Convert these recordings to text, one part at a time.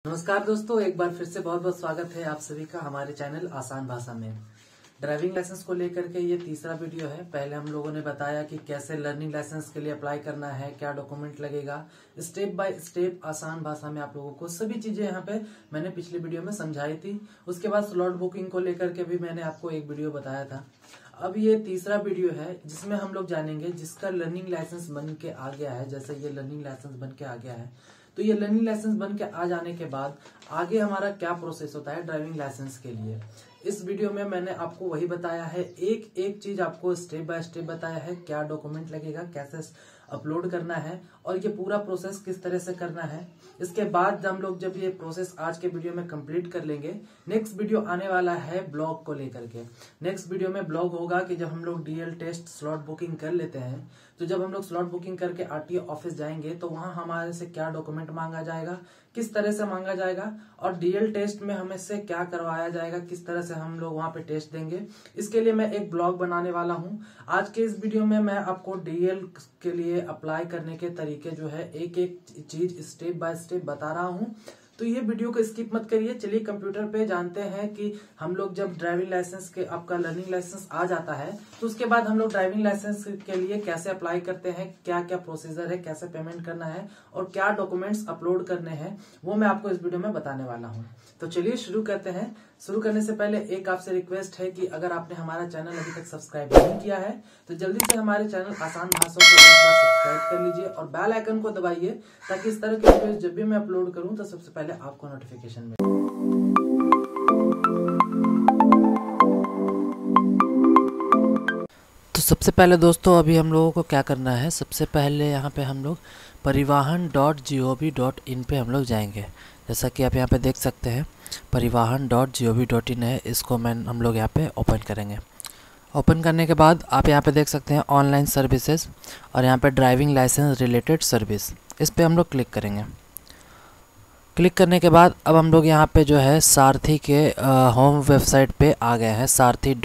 नमस्कार दोस्तों, एक बार फिर से बहुत बहुत स्वागत है आप सभी का हमारे चैनल आसान भाषा में। ड्राइविंग लाइसेंस को लेकर के ये तीसरा वीडियो है। पहले हम लोगों ने बताया कि कैसे लर्निंग लाइसेंस के लिए अप्लाई करना है, क्या डॉक्यूमेंट लगेगा, स्टेप बाय स्टेप आसान भाषा में आप लोगों को सभी चीजें यहाँ पे मैंने पिछली वीडियो में समझाई थी। उसके बाद स्लॉट बुकिंग को लेकर के भी मैंने आपको एक वीडियो बताया था। अब ये तीसरा वीडियो है जिसमें हम लोग जानेंगे जिसका लर्निंग लाइसेंस बन के आ गया है। जैसे ये लर्निंग लाइसेंस बन के आ गया है, तो ये लर्निंग लाइसेंस बन के आ जाने के बाद आगे हमारा क्या प्रोसेस होता है ड्राइविंग लाइसेंस के लिए। इस वीडियो में मैंने आपको वही बताया है, एक एक चीज आपको स्टेप बाय स्टेप बताया है। क्या डॉक्यूमेंट लगेगा, कैसे अपलोड करना है और ये पूरा प्रोसेस किस तरह से करना है। इसके बाद हम लोग जब ये प्रोसेस आज के वीडियो में कंप्लीट कर लेंगे, नेक्स्ट वीडियो आने वाला है ब्लॉग को लेकर के। नेक्स्ट वीडियो में ब्लॉग होगा कि जब हम लोग डीएल टेस्ट स्लॉट बुकिंग कर लेते हैं, तो जब हम लोग स्लॉट बुकिंग करके आरटीओ ऑफिस जाएंगे तो वहां हमारे से क्या डॉक्यूमेंट मांगा जाएगा, किस तरह से मांगा जाएगा और डीएल टेस्ट में हमें से क्या करवाया जाएगा, किस तरह से हम लोग वहां पे टेस्ट देंगे। इसके लिए मैं एक ब्लॉग बनाने वाला हूं। आज के इस वीडियो में मैं आपको डीएल के लिए अप्लाई करने के तरीके जो है एक एक चीज स्टेप बाय स्टेप बता रहा हूं। तो ये वीडियो को स्किप मत करिए। चलिए कंप्यूटर पे जानते हैं कि हम लोग जब ड्राइविंग लाइसेंस के आपका लर्निंग लाइसेंस आ जाता है तो उसके बाद हम लोग ड्राइविंग लाइसेंस के लिए कैसे अप्लाई करते हैं, क्या क्या प्रोसीजर है, कैसे पेमेंट करना है और क्या डॉक्यूमेंट्स अपलोड करने हैं, वो मैं आपको इस वीडियो में बताने वाला हूँ। तो चलिए शुरू करते हैं। शुरू करने से पहले एक आपसे रिक्वेस्ट है कि अगर आपने हमारा चैनल अभी तक सब्सक्राइब नहीं किया है तो जल्दी से हमारे चैनल आसान भाषा को एक बार सब्सक्राइब कर लीजिए और बेल आइकन को दबाइए ताकि इस तरह के वीडियोस जब भी मैं अपलोड करूं तो सबसे पहले आपको नोटिफिकेशन मिले। तो सबसे पहले दोस्तों अभी हम लोगों को क्या करना है, सबसे पहले यहाँ पे हम लोग परिवाहन.gov.in पे हम लोग जाएंगे। जैसा कि आप यहाँ पे देख सकते हैं परिवाहन.gov.in है, इसको हम लोग यहाँ पे ओपन करेंगे। ओपन करने के बाद आप यहाँ पे देख सकते हैं ऑनलाइन सर्विसेज और यहाँ पे ड्राइविंग लाइसेंस रिलेटेड सर्विस, इस पे हम लोग क्लिक करेंगे। क्लिक करने के बाद अब हम लोग यहाँ पे जो है सारथी के होम वेबसाइट पे आ गए हैं,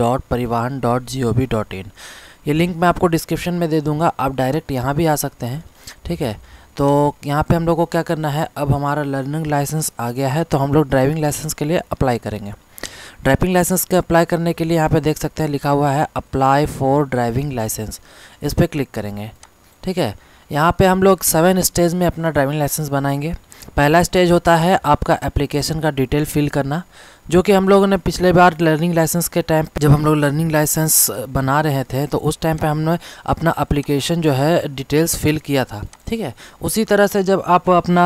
सारथी.परिवाहन.gov.in। ये लिंक मैं आपको डिस्क्रिप्शन में दे दूँगा, आप डायरेक्ट यहाँ भी आ सकते हैं, ठीक है। तो यहाँ पे हम लोग को क्या करना है, अब हमारा लर्निंग लाइसेंस आ गया है तो हम लोग ड्राइविंग लाइसेंस के लिए अप्लाई करेंगे। ड्राइविंग लाइसेंस के अप्लाई करने के लिए यहाँ पे देख सकते हैं लिखा हुआ है अप्लाई फॉर ड्राइविंग लाइसेंस, इस पर क्लिक करेंगे, ठीक है। यहाँ पे हम लोग 7 स्टेज में अपना ड्राइविंग लाइसेंस बनाएंगे। पहला स्टेज होता है आपका एप्लीकेशन का डिटेल फिल करना, जो कि हम लोगों ने पिछले बार लर्निंग लाइसेंस के टाइम जब हम लोग लर्निंग लाइसेंस बना रहे थे तो उस टाइम पे हमने अपना एप्लीकेशन जो है डिटेल्स फिल किया था, ठीक है। उसी तरह से जब आप अपना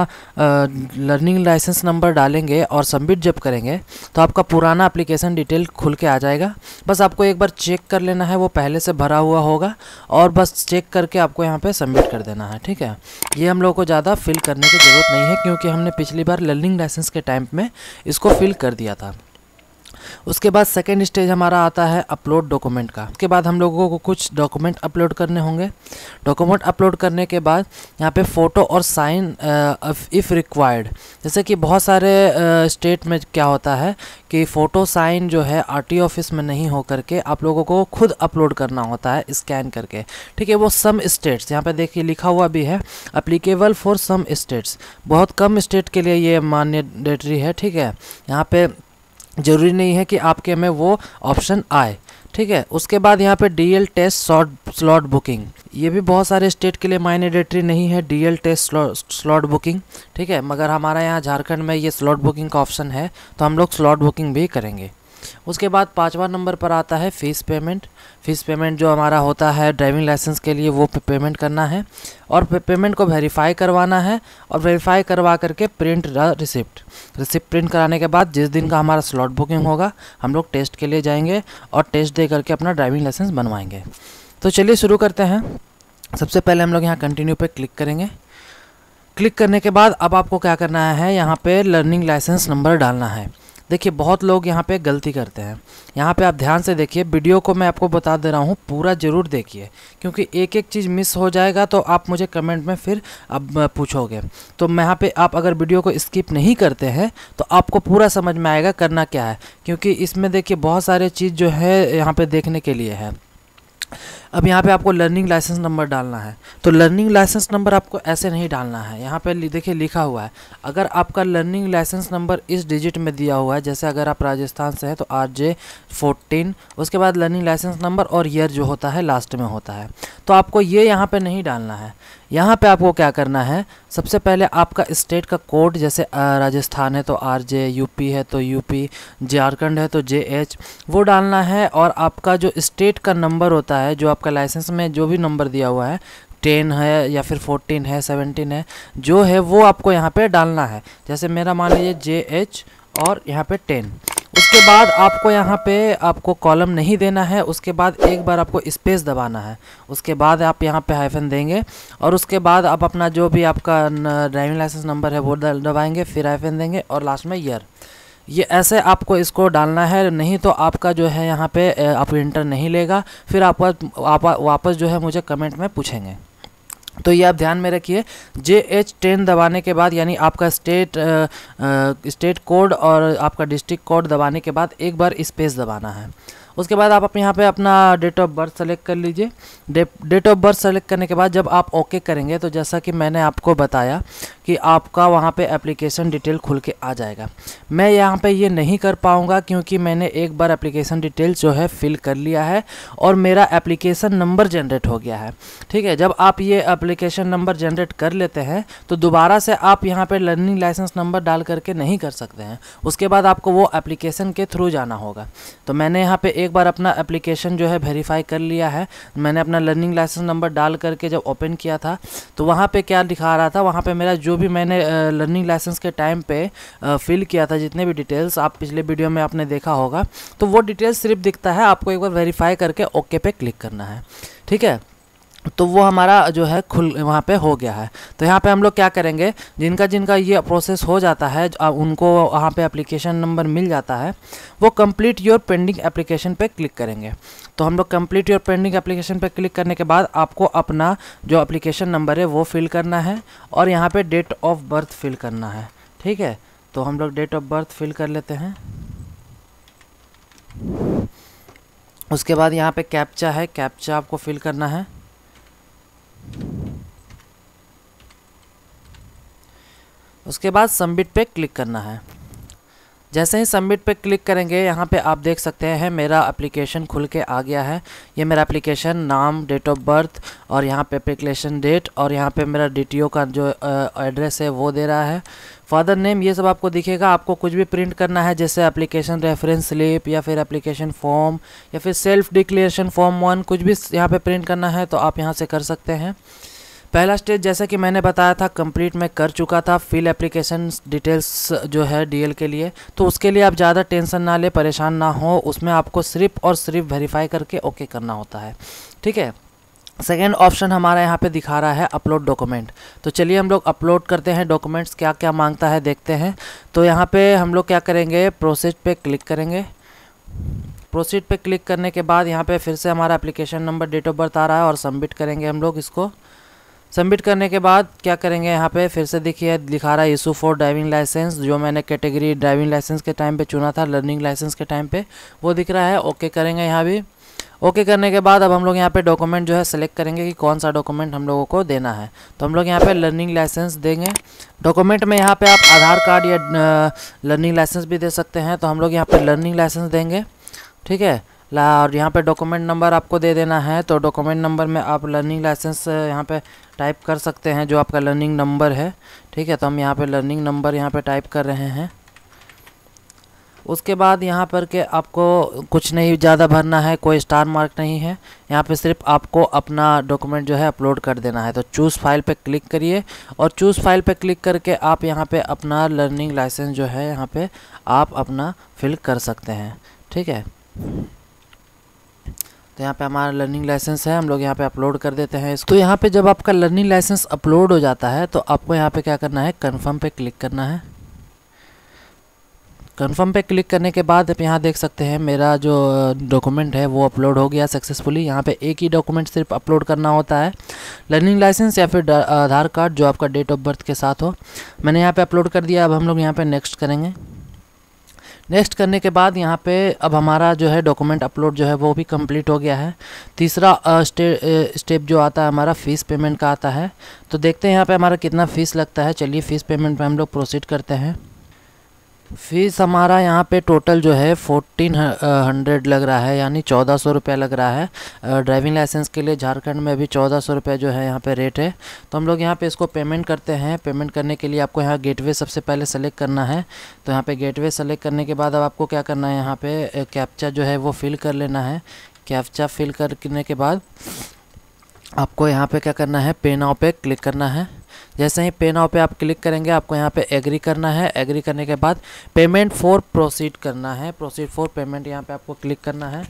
लर्निंग लाइसेंस नंबर डालेंगे और सबमिट जब करेंगे तो आपका पुराना एप्लीकेशन डिटेल खुल के आ जाएगा। बस आपको एक बार चेक कर लेना है, वो पहले से भरा हुआ होगा और बस चेक करके आपको यहाँ पे सबमिट कर देना है, ठीक है। ये हम लोग को ज़्यादा फिल करने की ज़रूरत नहीं है क्योंकि हमने पिछली बार लर्निंग लाइसेंस के टाइम में इसको फिल कर दिया था। उसके बाद सेकेंड स्टेज हमारा आता है अपलोड डॉक्यूमेंट का। उसके बाद हम लोगों को कुछ डॉक्यूमेंट अपलोड करने होंगे। डॉक्यूमेंट अपलोड करने के बाद यहाँ पे फ़ोटो और साइन इफ़ रिक्वायर्ड। जैसे कि बहुत सारे स्टेट में क्या होता है कि फ़ोटो साइन जो है आरटीओ ऑफिस में नहीं हो करके आप लोगों को खुद अपलोड करना होता है स्कैन करके, ठीक है। वो सम स्टेट्स यहाँ पे देखिए लिखा हुआ भी है अप्लीकेबल फॉर सम स्टेट्स, बहुत कम स्टेट के लिए ये मैंडेटरी है, ठीक है। यहाँ पे ज़रूरी नहीं है कि आपके में वो ऑप्शन आए, ठीक है। उसके बाद यहाँ पे डीएल टेस्ट स्लॉट बुकिंग, ये भी बहुत सारे स्टेट के लिए मैंडेटरी नहीं है डीएल टेस्ट स्लॉट बुकिंग, ठीक है। मगर हमारा यहाँ झारखंड में ये स्लॉट बुकिंग का ऑप्शन है तो हम लोग स्लॉट बुकिंग भी करेंगे। उसके बाद 5वां नंबर पर आता है फ़ीस पेमेंट। फ़ीस पेमेंट जो हमारा होता है ड्राइविंग लाइसेंस के लिए वो पेमेंट करना है और पेमेंट को वेरीफाई करवाना है और वेरीफाई करवा करके प्रिंट रिसिप्ट प्रिंट कराने के बाद जिस दिन का हमारा स्लॉट बुकिंग होगा हम लोग टेस्ट के लिए जाएंगे और टेस्ट दे करके अपना ड्राइविंग लाइसेंस बनवाएंगे। तो चलिए शुरू करते हैं। सबसे पहले हम लोग यहाँ कंटिन्यू पे क्लिक करेंगे। क्लिक करने के बाद अब आपको क्या करना है, यहाँ पे लर्निंग लाइसेंस नंबर डालना है। देखिए बहुत लोग यहाँ पे गलती करते हैं, यहाँ पे आप ध्यान से देखिए, वीडियो को मैं आपको बता दे रहा हूँ, पूरा ज़रूर देखिए क्योंकि एक एक चीज़ मिस हो जाएगा तो आप मुझे कमेंट में फिर अब पूछोगे। तो मैं यहाँ पे आप अगर वीडियो को स्किप नहीं करते हैं तो आपको पूरा समझ में आएगा करना क्या है, क्योंकि इसमें देखिए बहुत सारे चीज़ जो है यहाँ पे देखने के लिए है। अब यहाँ पे आपको लर्निंग लाइसेंस नंबर डालना है। तो लर्निंग लाइसेंस नंबर आपको ऐसे नहीं डालना है, यहाँ पे देखिए लिखा हुआ है, अगर आपका लर्निंग लाइसेंस नंबर इस डिजिट में दिया हुआ है, जैसे अगर आप राजस्थान से हैं तो RJ14, उसके बाद लर्निंग लाइसेंस नंबर और ईयर जो होता है लास्ट में होता है, तो आपको ये यहाँ पे नहीं डालना है। यहाँ पे आपको क्या करना है, सबसे पहले आपका स्टेट का कोड, जैसे राजस्थान है तो RJ, यूपी है तो यूपी, झारखंड है तो JH, वो डालना है। और आपका जो स्टेट का नंबर होता है, जो आपका लाइसेंस में जो भी नंबर दिया हुआ है, 10 है या फिर 14 है, 17 है, जो है वो आपको यहाँ पे डालना है। जैसे मेरा मान लीजिए JH और यहाँ पे 10। उसके बाद आपको यहाँ पे आपको कॉलम नहीं देना है, उसके बाद एक बार आपको स्पेस दबाना है, उसके बाद आप यहाँ पे हाइफन देंगे और उसके बाद आप अपना जो भी आपका ड्राइविंग लाइसेंस नंबर है वो दबाएंगे, फिर हाइफन देंगे और लास्ट में ईयर। ये ऐसे आपको इसको डालना है, नहीं तो आपका जो है यहाँ पे आप इंटर नहीं लेगा, फिर आप वापस जो है मुझे कमेंट में पूछेंगे। तो ये आप ध्यान में रखिए, JH10 दबाने के बाद यानी आपका स्टेट कोड और आपका डिस्ट्रिक्ट कोड दबाने के बाद एक बार स्पेस दबाना है। उसके बाद आप यहाँ पे अपना डेट ऑफ बर्थ सेलेक्ट कर लीजिए। डेट ऑफ बर्थ सेलेक्ट करने के बाद जब आप ओके करेंगे तो जैसा कि मैंने आपको बताया कि आपका वहाँ पे एप्लीकेशन डिटेल खुल के आ जाएगा। मैं यहाँ पे ये नहीं कर पाऊँगा क्योंकि मैंने एक बार एप्लीकेशन डिटेल्स जो है फिल कर लिया है और मेरा एप्लीकेशन नंबर जनरेट हो गया है। ठीक है, जब आप ये एप्लीकेशन नंबर जनरेट कर लेते हैं तो दोबारा से आप यहाँ पे लर्निंग लाइसेंस नंबर डाल करके नहीं कर सकते हैं, उसके बाद आपको वो एप्लीकेशन के थ्रू जाना होगा। तो मैंने यहाँ पे एक बार अपना एप्लीकेशन जो है वेरीफाई कर लिया है। मैंने अपना लर्निंग लाइसेंस नंबर डाल करके जब ओपन किया था तो वहाँ पे क्या दिखा रहा था, वहाँ पे मेरा जो भी मैंने लर्निंग लाइसेंस के टाइम पे फिल किया था, जितने भी डिटेल्स आप पिछले वीडियो में आपने देखा होगा, तो वो डिटेल्स सिर्फ दिखता है। आपको एक बार वेरीफाई करके ओके पे क्लिक करना है। ठीक है, तो वो हमारा जो है वहाँ पे हो गया है। तो यहाँ पे हम लोग क्या करेंगे, जिनका जिनका ये प्रोसेस हो जाता है, उनको वहाँ पे एप्लीकेशन नंबर मिल जाता है, वो कंप्लीट योर पेंडिंग एप्लीकेशन पे क्लिक करेंगे। तो हम लोग कंप्लीट योर पेंडिंग एप्लीकेशन पे क्लिक करने के बाद आपको अपना जो एप्लीकेशन नंबर है वो फिल करना है और यहाँ पे डेट ऑफ बर्थ फिल करना है। ठीक है, तो हम लोग डेट ऑफ बर्थ फिल कर लेते हैं। उसके बाद यहाँ पे कैप्चा है, कैप्चा आपको फिल करना है। उसके बाद सबमिट पे क्लिक करना है। जैसे ही सबमिट पे क्लिक करेंगे यहाँ पे आप देख सकते हैं मेरा एप्लीकेशन खुल के आ गया है। ये मेरा एप्लीकेशन नाम, डेट ऑफ बर्थ और यहाँ पे एप्लीकेशन डेट और यहाँ पे मेरा DTO का जो एड्रेस है वो दे रहा है, फादर नेम, ये सब आपको दिखेगा। आपको कुछ भी प्रिंट करना है जैसे एप्लीकेशन रेफरेंस स्लिप या फिर एप्लीकेशन फॉर्म या फिर सेल्फ डिक्लेरेशन फॉर्म 1, कुछ भी यहाँ पे प्रिंट करना है तो आप यहाँ से कर सकते हैं। पहला स्टेज जैसा कि मैंने बताया था कंप्लीट मैं कर चुका था, फिल एप्लीकेशन डिटेल्स जो है DL के लिए। तो उसके लिए आप ज़्यादा टेंशन ना ले, परेशान ना हो, उसमें आपको सिर्फ और सिर्फ वेरीफाई करके ओके करना होता है। ठीक है, सेकेंड ऑप्शन हमारा यहाँ पे दिखा रहा है अपलोड डॉक्यूमेंट। तो चलिए हम लोग अपलोड करते हैं डॉक्यूमेंट्स, क्या क्या मांगता है देखते हैं। तो यहाँ पे हम लोग क्या करेंगे, प्रोसीड पे क्लिक करेंगे। प्रोसीड पे क्लिक करने के बाद यहाँ पे फिर से हमारा application number, date of birth आ रहा है और सबमिट करेंगे हम लोग इसको। सबमिट करने के बाद क्या करेंगे, यहाँ पे फिर से देखिए लिखा रहा है इशू फॉर ड्राइविंग लाइसेंस, जो मैंने कैटेगरी ड्राइविंग लाइसेंस के टाइम पे चुना था, लर्निंग लाइसेंस के टाइम पे वो दिख रहा है। ओके करेंगे यहाँ भी। ओके करने के बाद अब हम लोग यहाँ पे डॉक्यूमेंट जो है सेलेक्ट करेंगे कि कौन सा डॉक्यूमेंट हम लोगों को देना है। तो हम लोग यहाँ पे लर्निंग लाइसेंस देंगे। डॉक्यूमेंट में यहाँ पे आप आधार कार्ड या लर्निंग लाइसेंस भी दे सकते हैं, तो हम लोग यहाँ पे लर्निंग लाइसेंस देंगे। ठीक है, और यहाँ पे डॉक्यूमेंट नंबर आपको दे देना है। तो डॉक्यूमेंट नंबर में आप लर्निंग लाइसेंस यहाँ पे टाइप कर सकते हैं जो आपका लर्निंग नंबर है। ठीक है, तो हम यहाँ पे लर्निंग नंबर यहाँ पे टाइप कर रहे हैं। उसके बाद यहाँ पर के आपको कुछ नहीं ज़्यादा भरना है, कोई स्टार मार्क नहीं है, यहाँ पे सिर्फ आपको अपना डॉक्यूमेंट जो है अपलोड कर देना है। तो चूज़ फाइल पे क्लिक करिए और चूज़ फाइल पे क्लिक करके आप यहाँ पे अपना लर्निंग लाइसेंस जो है यहाँ पे आप अपना फिल कर सकते हैं। ठीक है, तो यहाँ पे हमारा लर्निंग लाइसेंस है, हम लोग यहाँ पे अपलोड कर देते हैं इसको। तो यहाँ पे जब आपका लर्निंग लाइसेंस अपलोड हो जाता है तो आपको यहाँ पे क्या करना है, कन्फर्म पे क्लिक करना है। कन्फर्म पे क्लिक करने के बाद आप यहाँ देख सकते हैं मेरा जो डॉक्यूमेंट है वो अपलोड हो गया सक्सेसफुली। यहाँ पे एक ही डॉक्यूमेंट सिर्फ अपलोड करना होता है, लर्निंग लाइसेंस या फिर आधार कार्ड जो आपका डेट ऑफ बर्थ के साथ हो। मैंने यहाँ पे अपलोड कर दिया। अब हम लोग यहाँ पे नेक्स्ट करेंगे। नेक्स्ट करने के बाद यहाँ पे अब हमारा जो है डॉक्यूमेंट अपलोड जो है वो भी कंप्लीट हो गया है। तीसरा स्टेप जो आता है हमारा फ़ीस पेमेंट का आता है। तो देखते हैं यहाँ पे हमारा कितना फ़ीस लगता है। चलिए फ़ीस पेमेंट पे हम लोग प्रोसीड करते हैं। फ़ीस हमारा यहाँ पे टोटल जो है 1400 लग रहा है, यानी 1400 रुपये लग रहा है। ड्राइविंग लाइसेंस के लिए झारखंड में भी 1400 रुपये जो है यहाँ पे रेट है। तो हम लोग यहाँ पे इसको पेमेंट करते हैं। पेमेंट करने के लिए आपको यहाँ गेटवे सबसे पहले सेलेक्ट करना है। तो यहाँ पे गेटवे सेलेक्ट करने के बाद अब आपको क्या करना है, यहाँ पे कैप्चा जो है वो फिल कर लेना है। कैप्चा फिल करने के बाद आपको यहाँ पे क्या करना है, पे नाउ पे क्लिक करना है। जैसे ही पे नाउ पे आप क्लिक करेंगे आपको यहाँ पे एग्री करना है। एग्री करने के बाद पेमेंट फॉर प्रोसीड करना है। प्रोसीड फॉर पेमेंट यहाँ पे आपको क्लिक करना है।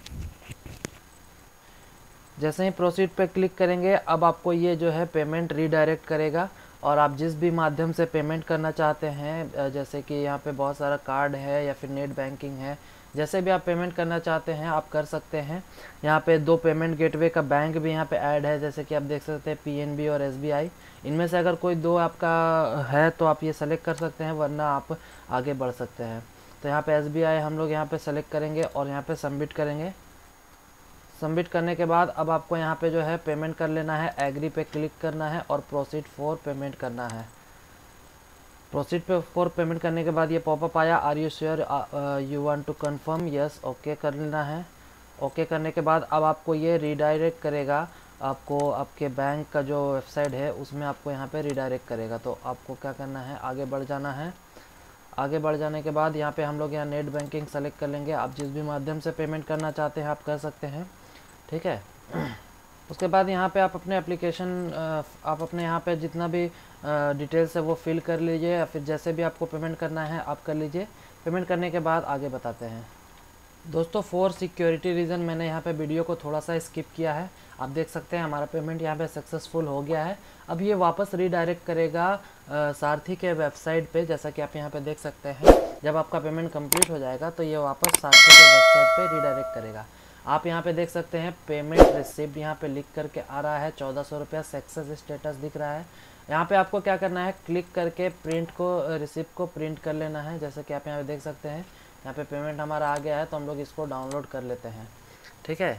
जैसे ही प्रोसीड पे क्लिक करेंगे अब आपको ये जो है पेमेंट रीडायरेक्ट करेगा और आप जिस भी माध्यम से पेमेंट करना चाहते हैं, जैसे कि यहाँ पे बहुत सारा कार्ड है या फिर नेट बैंकिंग है, जैसे भी आप पेमेंट करना चाहते हैं आप कर सकते हैं। यहाँ पे 2 पेमेंट गेटवे का बैंक भी यहाँ पे ऐड है, जैसे कि आप देख सकते हैं पीएनबी और एसबीआई। इनमें से अगर कोई 2 आपका है तो आप ये सेलेक्ट कर सकते हैं, वरना आप आगे बढ़ सकते हैं। तो यहाँ पे एसबीआई हम लोग यहाँ पे सेलेक्ट करेंगे और यहाँ पे सबमिट करेंगे। सबमिट करने के बाद अब आपको यहाँ पे जो है पेमेंट कर लेना है। एग्री पे क्लिक करना है और प्रोसीड फॉर पेमेंट करना है। प्रोसीड पे फॉर पेमेंट करने के बाद ये पॉपअप आया, are you sure you want to confirm, yes okay कर लेना है। ओके करने के बाद अब आपको ये रीडायरेक्ट करेगा, आपको आपके बैंक का जो वेबसाइट है उसमें आपको यहाँ पे रीडायरेक्ट करेगा। तो आपको क्या करना है, आगे बढ़ जाना है। आगे बढ़ जाने के बाद यहाँ पे हम लोग यहाँ नेट बैंकिंग सेलेक्ट कर लेंगे। आप जिस भी माध्यम से पेमेंट करना चाहते हैं आप कर सकते हैं, ठीक है। उसके बाद यहाँ पे आप अपने एप्लीकेशन आप अपने यहाँ पे जितना भी डिटेल्स है वो फिल कर लीजिए, या फिर जैसे भी आपको पेमेंट करना है आप कर लीजिए। पेमेंट करने के बाद आगे बताते हैं। दोस्तों फॉर सिक्योरिटी रीज़न मैंने यहाँ पे वीडियो को थोड़ा सा स्किप किया है। आप देख सकते हैं हमारा पेमेंट यहाँ पे सक्सेसफुल हो गया है। अब ये वापस रीडायरेक्ट करेगा सारथी के वेबसाइट पे, जैसा कि आप यहाँ पे देख सकते हैं। जब आपका पेमेंट कंप्लीट हो जाएगा तो ये वापस सारथी के वेबसाइट पे रीडायरेक्ट करेगा। आप यहाँ पे देख सकते हैं पेमेंट रिसिप्ट यहाँ पे लिख करके आ रहा है, 1400 रुपया सक्सेस स्टेटस दिख रहा है। यहाँ पे आपको क्या करना है, क्लिक करके प्रिंट को रिसिप्ट को प्रिंट कर लेना है। जैसे कि आप यहाँ पे देख सकते हैं यहाँ पे पेमेंट हमारा आ गया है, तो हम लोग इसको डाउनलोड कर लेते हैं, ठीक है।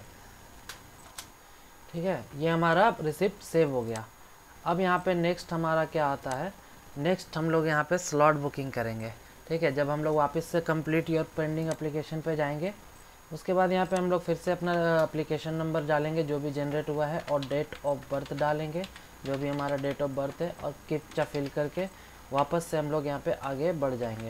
ठीक है, ये हमारा रिसिप्ट सेव हो गया। अब यहाँ पे नेक्स्ट हमारा क्या आता है, नेक्स्ट हम लोग यहाँ पे स्लॉट बुकिंग करेंगे, ठीक है। जब हम लोग वापस से कंप्लीट योर पेंडिंग एप्लीकेशन पे जाएंगे, उसके बाद यहाँ पे हम लोग फिर से अपना एप्लीकेशन नंबर डालेंगे जो भी जनरेट हुआ है, और डेट ऑफ बर्थ डालेंगे जो भी हमारा डेट ऑफ बर्थ है, और कैप्चा फिल करके वापस से हम लोग यहाँ पे आगे बढ़ जाएंगे।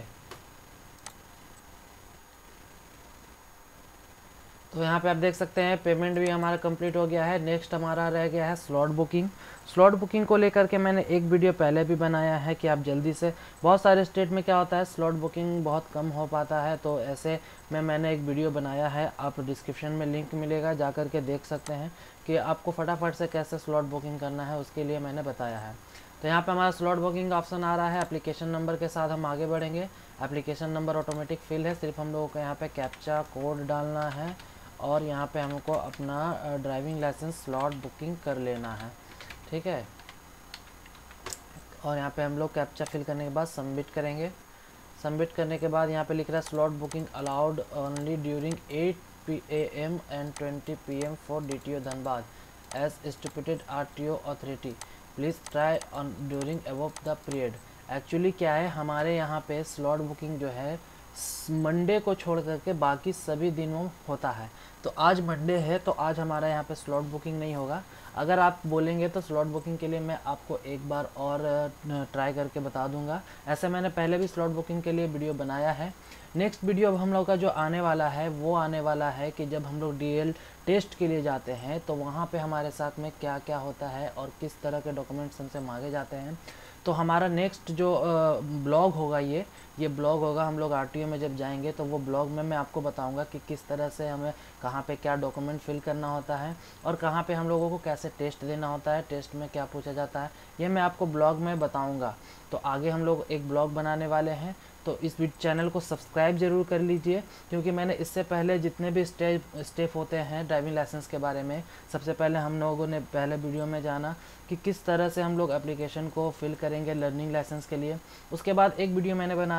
तो यहाँ पे आप देख सकते हैं पेमेंट भी हमारा कंप्लीट हो गया है। नेक्स्ट हमारा रह गया है स्लॉट बुकिंग। स्लॉट बुकिंग को लेकर के मैंने एक वीडियो पहले भी बनाया है कि आप जल्दी से, बहुत सारे स्टेट में क्या होता है स्लॉट बुकिंग बहुत कम हो पाता है, तो ऐसे में मैंने एक वीडियो बनाया है, आप डिस्क्रिप्शन में लिंक मिलेगा, जा कर के देख सकते हैं कि आपको फटाफट से कैसे स्लॉट बुकिंग करना है, उसके लिए मैंने बताया है। तो यहाँ पे हमारा स्लॉट बुकिंग का ऑप्शन आ रहा है। एप्लीकेशन नंबर के साथ हम आगे बढ़ेंगे। एप्लीकेशन नंबर ऑटोमेटिक फिल है, सिर्फ हम लोगों को यहाँ पे कैप्चा कोड डालना है और यहाँ पे हमको अपना ड्राइविंग लाइसेंस स्लॉट बुकिंग कर लेना है, ठीक है। और यहाँ पे हम लोग कैप्चा फिल करने के बाद सबमिट करेंगे। सबमिट करने के बाद यहाँ पे लिख रहा है slot booking allowed only during 8 AM and 20 PM for DTO Dhanbad as stipulated RTO authority, please try on during above the period. Actually क्या है, हमारे यहाँ पे स्लॉट बुकिंग जो है मंडे को छोड़ करके बाकी सभी दिनों होता है। तो आज मंडे है तो आज हमारा यहाँ पे स्लॉट बुकिंग नहीं होगा। अगर आप बोलेंगे तो स्लॉट बुकिंग के लिए मैं आपको एक बार और ट्राई करके बता दूंगा। ऐसे मैंने पहले भी स्लॉट बुकिंग के लिए वीडियो बनाया है। नेक्स्ट वीडियो अब हम लोग का जो आने वाला है वो आने वाला है कि जब हम लोग DL टेस्ट के लिए जाते हैं तो वहाँ पे हमारे साथ में क्या क्या होता है और किस तरह के डॉक्यूमेंट्स हमसे मांगे जाते हैं। तो हमारा नेक्स्ट जो ब्लॉग होगा ये ब्लॉग होगा, हम लोग RTO में जब जाएंगे तो वो ब्लॉग में मैं आपको बताऊंगा कि किस तरह से हमें कहाँ पे क्या डॉक्यूमेंट फिल करना होता है और कहाँ पे हम लोगों को कैसे टेस्ट देना होता है, टेस्ट में क्या पूछा जाता है, ये मैं आपको ब्लॉग में बताऊंगा। तो आगे हम लोग एक ब्लॉग बनाने वाले हैं, तो इस चैनल को सब्सक्राइब ज़रूर कर लीजिए, क्योंकि मैंने इससे पहले जितने भी स्टेप होते हैं ड्राइविंग लाइसेंस के बारे में, सबसे पहले हम लोगों ने पहले वीडियो में जाना कि किस तरह से हम लोग एप्लीकेशन को फिल करेंगे लर्निंग लाइसेंस के लिए। उसके बाद एक वीडियो मैंने बनाया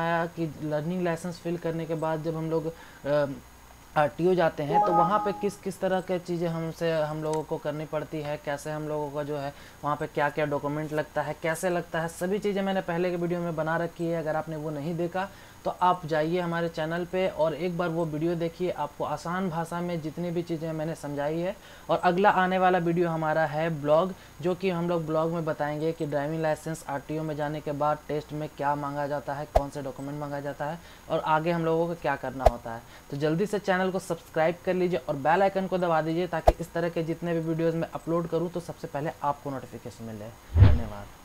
बताया कि लर्निंग लाइसेंस फिल करने के बाद जब हम लोग आरटीओ जाते हैं तो वहाँ पे किस किस तरह के चीज़ें हम लोगों को करनी पड़ती है, कैसे हम लोगों का जो है वहाँ पे क्या क्या डॉक्यूमेंट लगता है, कैसे लगता है, सभी चीज़ें मैंने पहले के वीडियो में बना रखी है। अगर आपने वो नहीं देखा तो आप जाइए हमारे चैनल पे और एक बार वो वीडियो देखिए, आपको आसान भाषा में जितनी भी चीज़ें मैंने समझाई है। और अगला आने वाला वीडियो हमारा है ब्लॉग, जो कि हम लोग ब्लॉग में बताएंगे कि ड्राइविंग लाइसेंस आरटीओ में जाने के बाद टेस्ट में क्या मांगा जाता है, कौन से डॉक्यूमेंट मांगा जाता है और आगे हम लोगों को क्या करना होता है। तो जल्दी से चैनल को सब्सक्राइब कर लीजिए और बेल आइकन को दबा दीजिए ताकि इस तरह के जितने भी वीडियोज़ मैं अपलोड करूँ तो सबसे पहले आपको नोटिफिकेशन मिले। धन्यवाद।